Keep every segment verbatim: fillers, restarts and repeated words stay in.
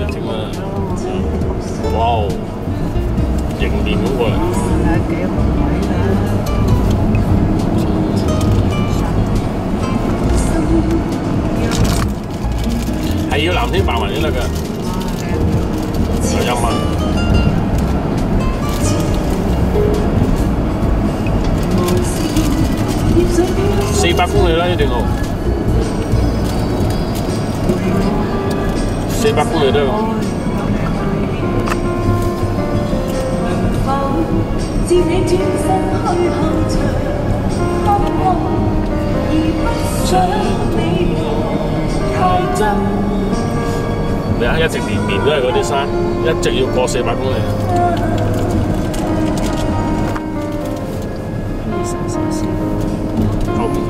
嚟整啦。哇哦，迎面咁過嚟。 幾好位啦！ 係要藍天白雲先得㗎，有陰啊！四百公里啦呢段路，四百公里都有。自你轉身去後場，渴望而不想你和太真。你睇一直連綿都係嗰啲山，一直要過四百公里。後邊。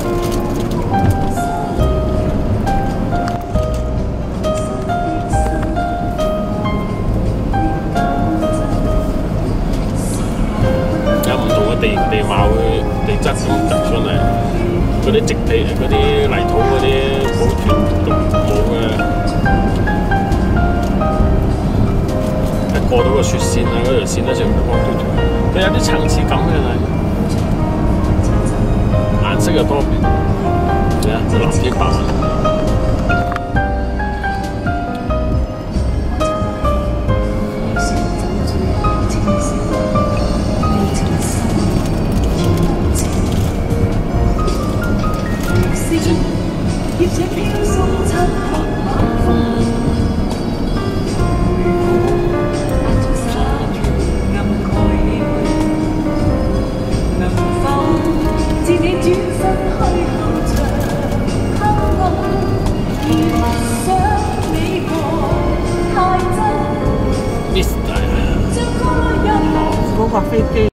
有唔同嘅地地貌嘅地質咁突出嚟，嗰啲植皮、嗰啲泥土嗰啲冇斷冇嘅。一過到個雪線啊，嗰條線咧，全部光嘟嘟，佢有啲層次感嘅係，顏色又多變，係啊，藍天白雲。嗰架飛機。